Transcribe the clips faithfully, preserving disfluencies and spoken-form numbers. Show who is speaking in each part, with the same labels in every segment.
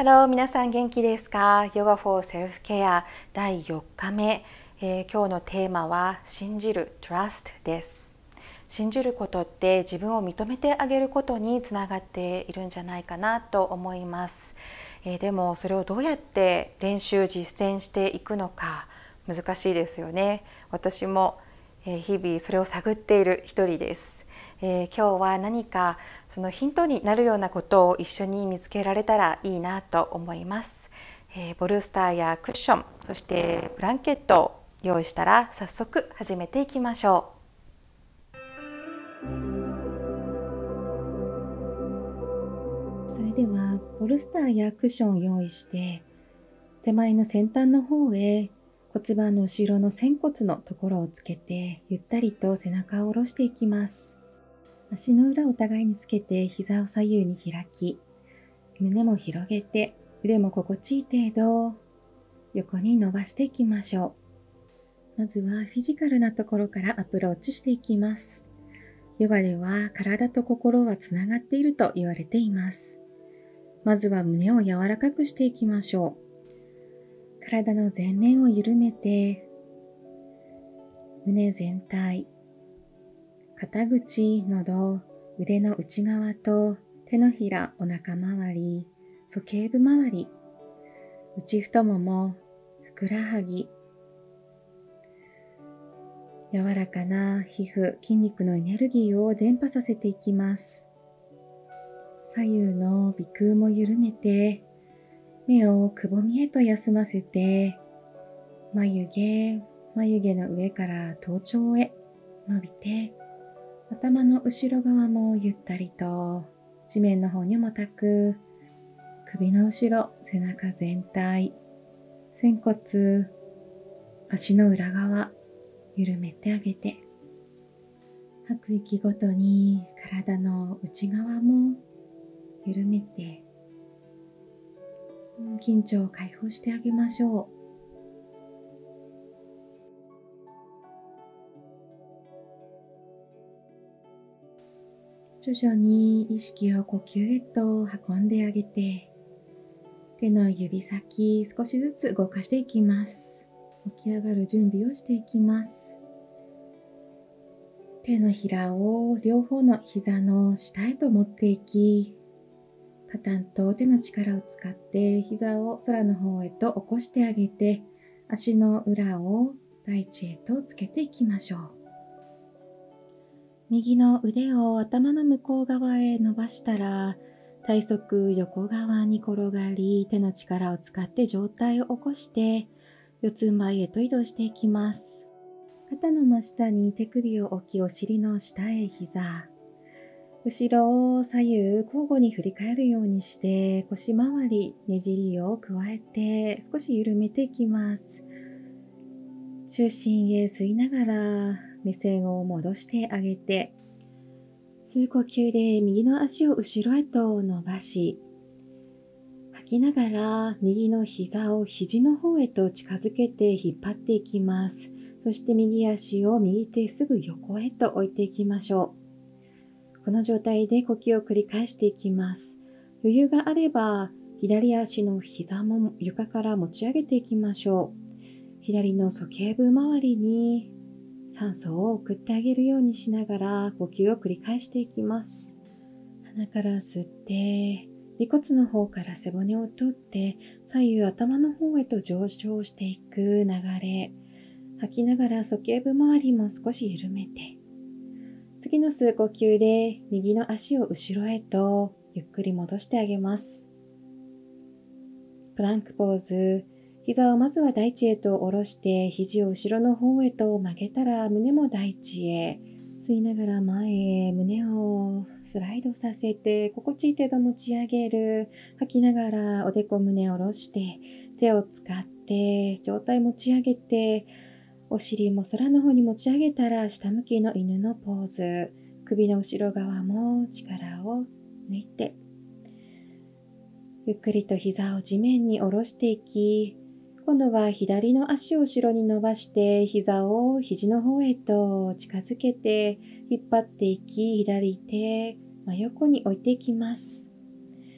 Speaker 1: ハロー、皆さん元気ですか？ヨガフォーセルフケアだいよっかめ、えー今日のテーマは信じる Trust です。信じることって自分を認めてあげることにつながっているんじゃないかなと思います。えーでもそれをどうやって練習実践していくのか難しいですよね。私もえー日々それを探っている一人です。えー今日は何かそのヒントになるようなことを一緒に見つけられたらいいなと思います。えーボルスターやクッション、そしてブランケットを用意したら早速始めていきましょう。それではボルスターやクッションを用意して、手前の先端の方へ骨盤の後ろの仙骨のところをつけて、ゆったりと背中を下ろしていきます。足の裏をお互いにつけて膝を左右に開き、胸も広げて腕も心地いい程度横に伸ばしていきましょう。まずはフィジカルなところからアプローチしていきます。ヨガでは体と心はつながっていると言われています。まずは胸を柔らかくしていきましょう。体の前面を緩めて、胸全体、肩口、喉、腕の内側と手のひら、お腹周り、鼠径部周り、内太もも、ふくらはぎ、柔らかな皮膚、筋肉のエネルギーを伝播させていきます。左右の鼻腔も緩めて、目をくぼみへと休ませて、眉毛、眉毛の上から頭頂へ伸びて、頭の後ろ側もゆったりと地面の方に重たく、首の後ろ、背中全体、仙骨、足の裏側、緩めてあげて、吐く息ごとに体の内側も緩めて、緊張を解放してあげましょう。徐々に意識を呼吸へと運んであげて、手の指先少しずつ動かしていきます。起き上がる準備をしていきます。手のひらを両方の膝の下へと持っていき、パタンと手の力を使って膝を空の方へと起こしてあげて、足の裏を大地へとつけていきましょう。右の腕を頭の向こう側へ伸ばしたら、体側横側に転がり、手の力を使って上体を起こして、四つん這いへと移動していきます。肩の真下に手首を置き、お尻の下へ膝。後ろを左右交互に振り返るようにして、腰回り、ねじりを加えて少し緩めていきます。中心へ吸いながら目線を戻してあげて、吸う呼吸で右の足を後ろへと伸ばし、吐きながら右の膝を肘の方へと近づけて引っ張っていきます。そして右足を右手すぐ横へと置いていきましょう。この状態で呼吸を繰り返していきます。余裕があれば左足の膝も床から持ち上げていきましょう。左の鼠径部周りに酸素を送ってあげるようにしながら呼吸を繰り返していきます。鼻から吸って、尾骨の方から背骨を取って左右頭の方へと上昇していく流れ。吐きながら鼠径部周りも少し緩めて、次の吸う呼吸で右の足を後ろへとゆっくり戻してあげます。プランクポーズ。膝をまずは大地へと下ろして、肘を後ろの方へと曲げたら胸も大地へ。吸いながら前へ胸をスライドさせて、心地いい程度持ち上げる。吐きながらおでこ胸を下ろして、手を使って上体持ち上げて、お尻も空の方に持ち上げたら下向きの犬のポーズ。首の後ろ側も力を抜いて、ゆっくりと膝を地面に下ろしていき、今度は左の足を後ろに伸ばして膝を肘の方へと近づけて引っ張っていき、左手真横に置いていきます。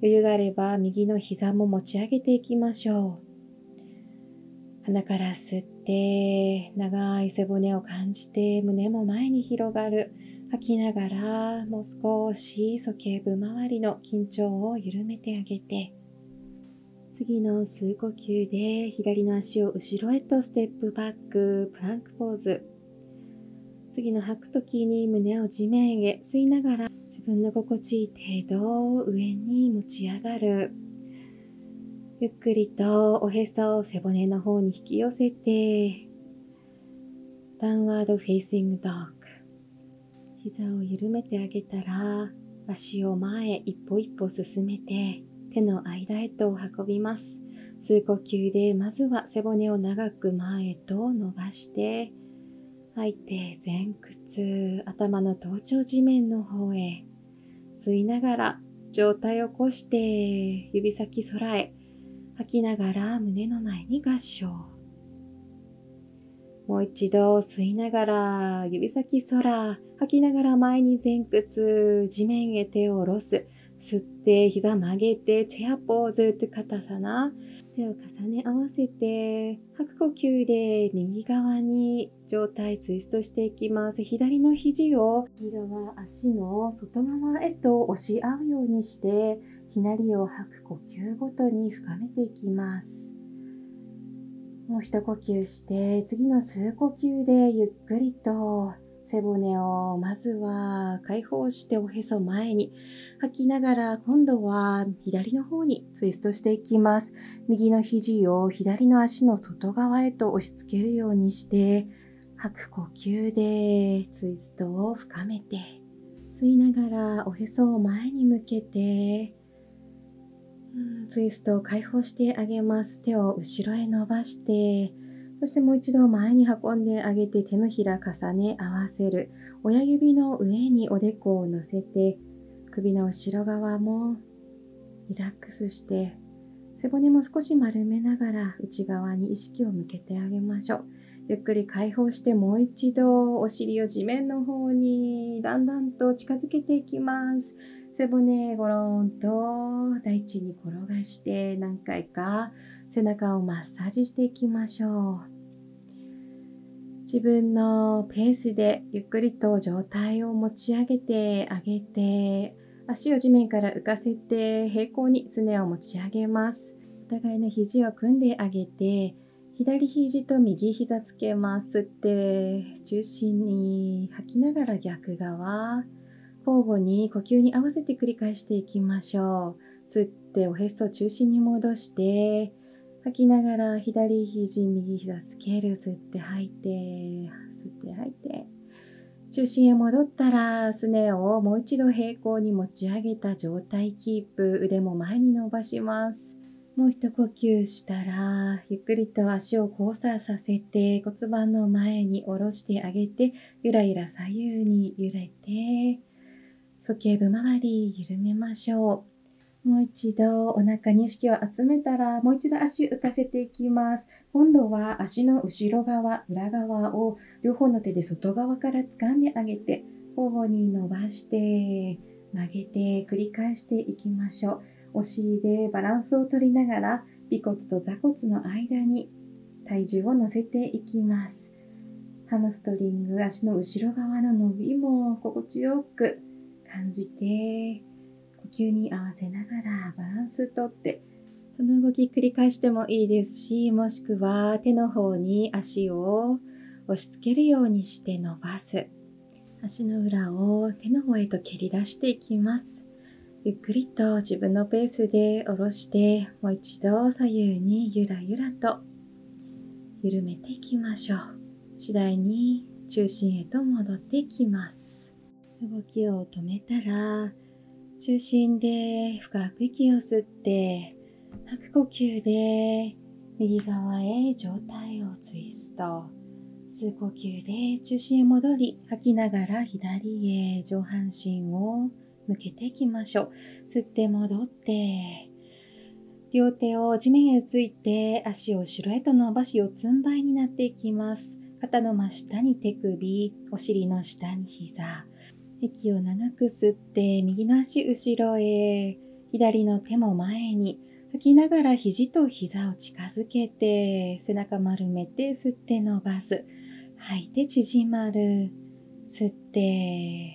Speaker 1: 余裕があれば右の膝も持ち上げていきましょう。鼻から吸って長い背骨を感じて胸も前に広がる。吐きながらもう少し鼠径部周りの緊張を緩めてあげて、次の吸う呼吸で左の足を後ろへとステップバック、プランクポーズ。次の吐くときに胸を地面へ吸いながら自分の心地いい程度上に持ち上がる。ゆっくりとおへそを背骨の方に引き寄せて、ダウンワードフェイシングドッグ。膝を緩めてあげたら、足を前へ一歩一歩進めて、手の間へと運びます。吸う呼吸で、まずは背骨を長く前へと伸ばして、吐いて前屈、頭の頭頂地面の方へ。吸いながら上体を起こして、指先空へ。吐きながら胸の前に合掌。もう一度吸いながら指先空、吐きながら前に前屈、地面へ手を下ろす。吸って膝曲げてチェアポーズと肩さな。手を重ね合わせて、吐く呼吸で右側に上体ツイストしていきます。左の肘を右側足の外側へと押し合うようにして、ひなりを吐く呼吸ごとに深めていきます。もう一呼吸して、次の吸う呼吸でゆっくりと背骨をまずは解放しておへそ前に吐きながら、今度は左の方にツイストしていきます。右の肘を左の足の外側へと押し付けるようにして吐く呼吸でツイストを深めて、吸いながらおへそを前に向けてツイストを解放してあげます。手を後ろへ伸ばして、そしてもう一度前に運んであげて、手のひら重ね合わせる。親指の上におでこを乗せて、首の後ろ側もリラックスして、背骨も少し丸めながら内側に意識を向けてあげましょう。ゆっくり解放して、もう一度お尻を地面の方にだんだんと近づけていきます。背骨ゴロンと大地に転がして、何回か背中をマッサージしていきましょう。自分のペースでゆっくりと上体を持ち上げてあげて、足を地面から浮かせて平行にすねを持ち上げます。お互いの肘を組んであげて、左肘と右膝つけます。吸って中心に、吐きながら逆側。交互に呼吸に合わせて繰り返していきましょう。吸っておへそを中心に戻して、吐きながら左肘、右膝つける。吸って吐いて、吸って吐いて。中心へ戻ったら、すねをもう一度平行に持ち上げた状態キープ。腕も前に伸ばします。もう一呼吸したら、ゆっくりと足を交差させて骨盤の前に下ろしてあげて、ゆらゆら左右に揺れて、鼠径部周り緩めましょう。もう一度お腹に意識を集めたら、もう一度足を浮かせていきます。今度は足の後ろ側、裏側を両方の手で外側から掴んであげて、交互に伸ばして曲げて繰り返していきましょう。お尻でバランスを取りながら、尾骨と座骨の間に体重を乗せていきます。ハムストリング、足の後ろ側の伸びも心地よく感じて、呼吸に合わせながらバランスとって、その動き繰り返してもいいですし、もしくは手の方に足を押し付けるようにして伸ばす。足の裏を手の方へと蹴り出していきます。ゆっくりと自分のペースで下ろして、もう一度左右にゆらゆらと緩めていきましょう。次第に中心へと戻っていきます。動きを止めたら、中心で深く息を吸って、吐く呼吸で右側へ上体をツイスト。吸う呼吸で中心へ戻り、吐きながら左へ上半身を向けていきましょう。吸って戻って、両手を地面へついて足を後ろへと伸ばし四つん這いになっていきます。肩の真下に手首、お尻の下に膝。息を長く吸って右の足後ろへ、 左の手も前に。吐きながら肘と膝を近づけて、背中丸めて吸って伸ばす。吐いて縮まる。吸って、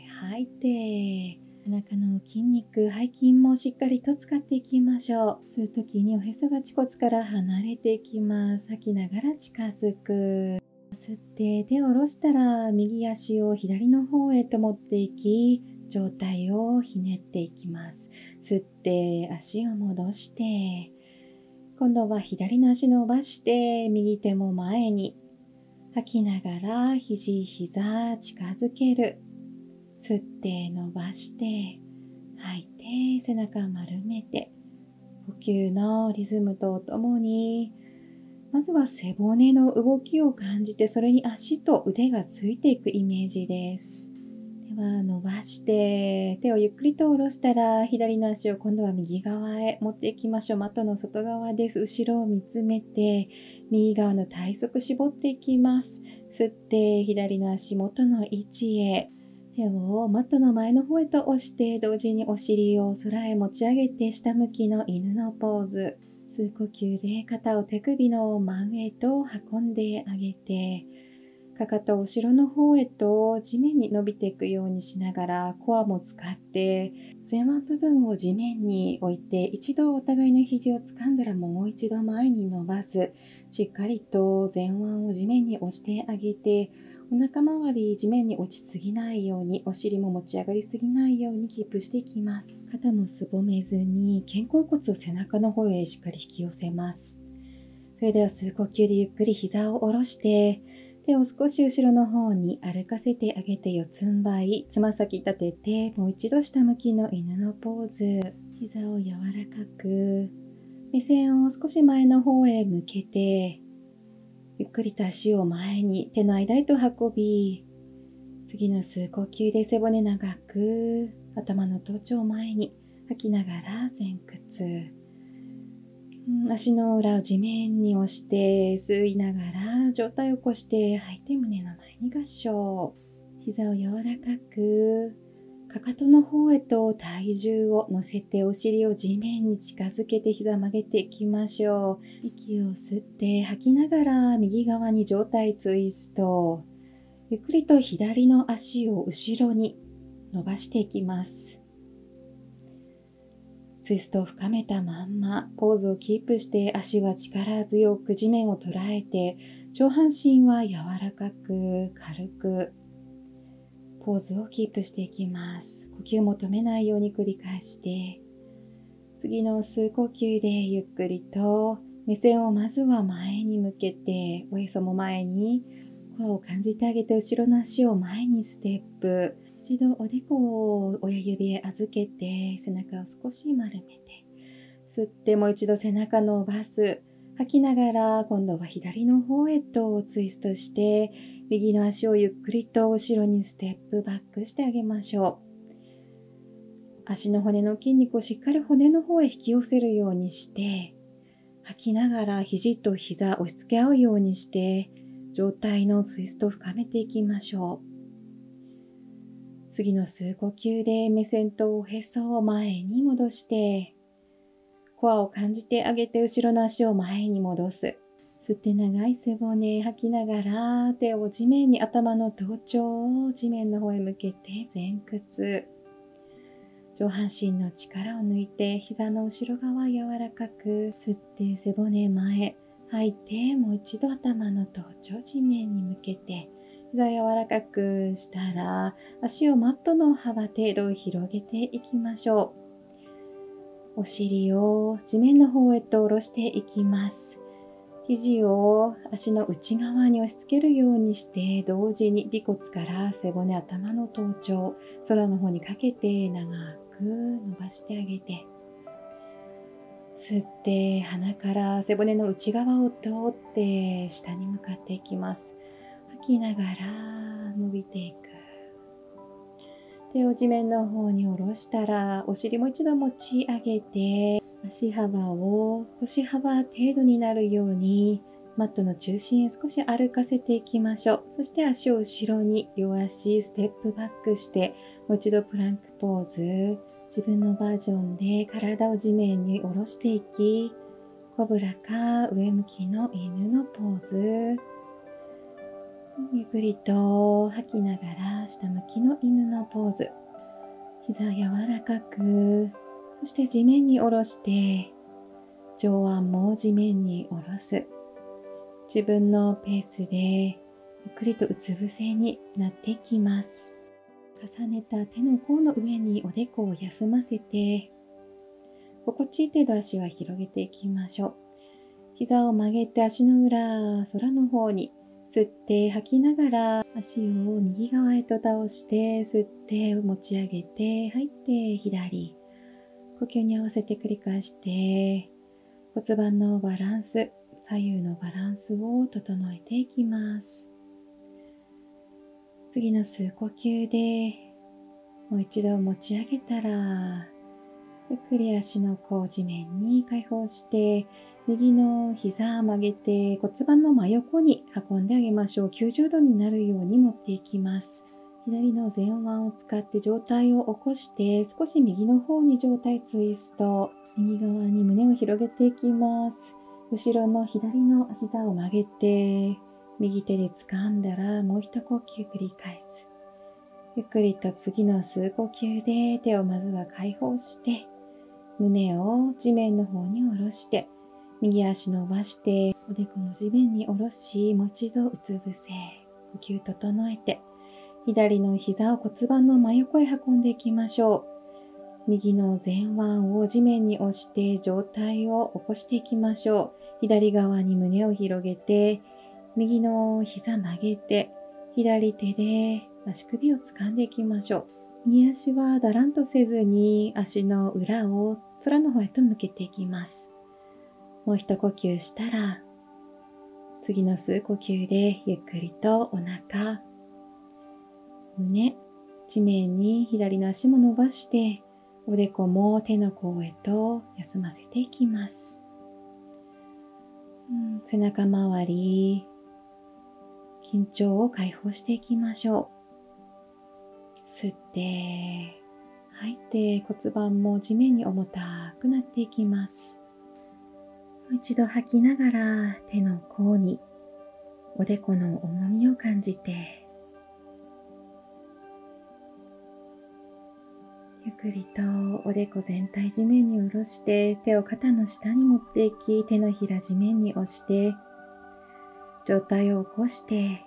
Speaker 1: 吐いて。背中の筋肉、背筋もしっかりと使っていきましょう。吸うときにおへそが恥骨から離れていきます。吐きながら近づく。吸って手を下ろしたら右足を左の方へと持っていき、上体をひねっていきます。吸って足を戻して、今度は左の足伸ばして右手も前に。吐きながら肘膝近づける。吸って伸ばして吐いて背中丸めて、呼吸のリズムとともにまずは背骨の動きを感じて、それに足と腕がついていくイメージです。では伸ばして手をゆっくりと下ろしたら、左の足を今度は右側へ持っていきましょう。マットの外側です。後ろを見つめて右側の体側絞っていきます。吸って左の足元の位置へ、手をマットの前の方へと押して、同時にお尻を空へ持ち上げて下向きの犬のポーズ。吸う呼吸で肩を手首の真上へと運んであげて、かかとを後ろの方へと地面に伸びていくようにしながら、コアも使って前腕部分を地面に置いて、一度お互いの肘を掴んだらもう一度前に伸ばす。しっかりと前腕を地面に押してあげて、お腹周り地面に落ちすぎないように、お尻も持ち上がりすぎないようにキープしていきます。肩もすぼめずに肩甲骨を背中の方へしっかり引き寄せます。それでは吸う呼吸でゆっくり膝を下ろして、手を少し後ろの方に歩かせてあげて、四つん這い、つま先立ててもう一度下向きの犬のポーズ。膝を柔らかく、目線を少し前の方へ向けて、ゆっくりと足を前に手の間へと運び、次の吸う呼吸で背骨長く、頭の頭頂前に。吐きながら前屈。足の裏を地面に押して吸いながら上体を起こして吐いて胸の前に合掌。膝を柔らかく、かかとの方へと体重を乗せてお尻を地面に近づけて膝曲げていきましょう。息を吸って吐きながら右側に上体ツイスト。ゆっくりと左の足を後ろに伸ばしていきます。ツイストを深めたまんまポーズをキープして、足は力強く地面を捉えて、上半身は柔らかく軽くポーズをキープしていきます。呼吸も止めないように繰り返して、次の吸う呼吸でゆっくりと目線をまずは前に向けて、おへそも前に、コアを感じてあげて、後ろの足を前にステップ。一度おでこを親指へ預けて背中を少し丸めて、吸ってもう一度背中伸ばす。吐きながら今度は左の方へとツイストして、右の足をゆっくりと後ろにステップバックしてあげましょう。足の骨の筋肉をしっかり骨の方へ引き寄せるようにして、吐きながら肘と膝押し付け合うようにして上体のツイストを深めていきましょう。次の吸う呼吸で目線とおへそを前に戻して、コアを感じてあげて後ろの足を前に戻す。吸って長い背骨、吐きながら手を地面に、頭の頭頂を地面の方へ向けて前屈。上半身の力を抜いて膝の後ろ側柔らかく吸って背骨前、吐いてもう一度頭の頭頂地面に向けて、膝を柔らかくしたら足をマットの幅程度広げていきましょう。お尻を地面の方へと下ろしていきます。肘を足の内側に押し付けるようにして、同時に尾骨から背骨、頭の頭頂、空の方にかけて長く伸ばしてあげて、吸って鼻から背骨の内側を通って下に向かっていきます。吐きながら伸びていく。手を地面の方に下ろしたら、お尻もう一度持ち上げて、足幅を腰幅程度になるようにマットの中心へ少し歩かせていきましょう。そして足を後ろに両足ステップバックして、もう一度プランクポーズ。 自分のバージョンで体を地面に下ろしていき、コブラか上向きの犬のポーズ。ゆっくりと吐きながら下向きの犬のポーズ。膝柔らかく、そして地面に下ろして、上腕も地面に下ろす。自分のペースでゆっくりとうつ伏せになっていきます。重ねた手の甲の上におでこを休ませて、心地いい程度足は広げていきましょう。膝を曲げて足の裏、空の方に吸って吐きながら足を右側へと倒して吸って持ち上げて吐いて左。呼吸に合わせて繰り返して骨盤のバランス、左右のバランスを整えていきます。次の吸う呼吸でもう一度持ち上げたら、ゆっくり足の甲を地面に開放して、右の膝を曲げて骨盤の真横に運んであげましょう。きゅうじゅうどになるように持っていきます。左の前腕を使って上体を起こして、少し右の方に上体ツイスト。右側に胸を広げていきます。後ろの左の膝を曲げて、右手で掴んだらもう一呼吸繰り返す。ゆっくりと次の吸う呼吸で手をまずは解放して、胸を地面の方に下ろして、右足伸ばして、おでこも地面に下ろし、もう一度うつ伏せ、呼吸整えて、左の膝を骨盤の真横へ運んでいきましょう。右の前腕を地面に押して上体を起こしていきましょう。左側に胸を広げて、右の膝曲げて、左手で足首を掴んでいきましょう。右足はだらんとせずに足の裏を空の方へと向けていきます。もう一呼吸したら、次の吸う呼吸でゆっくりとお腹、胸、地面に左の足も伸ばして、おでこも手の甲へと休ませていきます。うん、背中周り、緊張を解放していきましょう。吸って、吐いて骨盤も地面に重たくなっていきます。もう一度吐きながら手の甲におでこの重みを感じて、ゆっくりとおでこ全体地面に下ろして手を肩の下に持っていき、手のひら地面に押して上体を起こして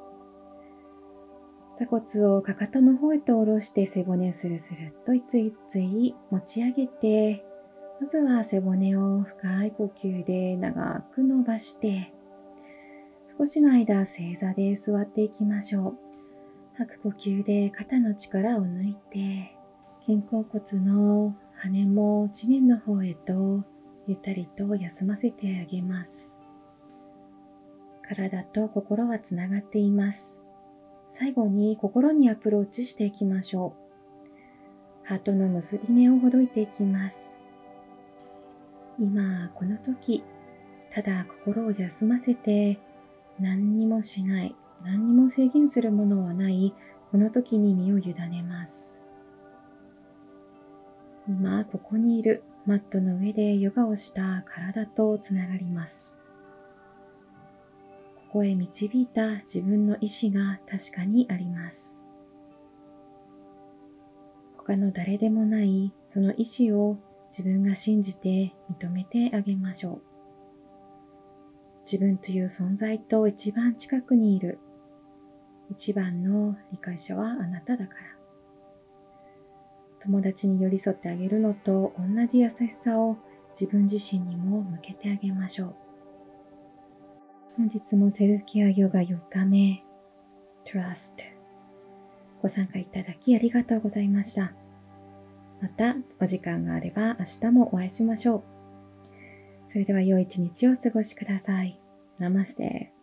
Speaker 1: 鎖骨をかかとの方へと下ろして背骨スルスルっといついつい持ち上げて、まずは背骨を深い呼吸で長く伸ばして少しの間正座で座っていきましょう。吐く呼吸で肩の力を抜いて肩甲骨の羽も地面の方へとゆったりと休ませてあげます。体と心はつながっています。最後に心にアプローチしていきましょう。ハートの結び目をほどいていきます。今この時、ただ心を休ませて何にもしない、何にも制限するものはないこの時に身を委ねます。今ここにいるマットの上でヨガをした体とつながります。ここへ導いた自分の意志が確かにあります。他の誰でもないその意志を自分が信じて認めてあげましょう。自分という存在と一番近くにいる一番の理解者はあなただから。友達に寄り添ってあげるのと同じ優しさを自分自身にも向けてあげましょう。本日もセルフケアヨガよっかめ Trust ご参加いただきありがとうございました。またお時間があれば明日もお会いしましょう。それでは良い一日をお過ごしください。ナマステ。